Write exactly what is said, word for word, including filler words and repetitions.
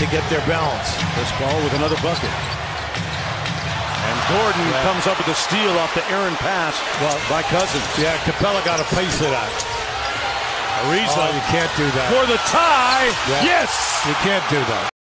to get their balance. This ball with another bucket. And Gordon yeah. comes up with a steal off the errant pass well, by Cousins. Yeah, Capella got a piece of that. Ariza, oh, you can't do that. For the tie, yeah. yes! You can't do that.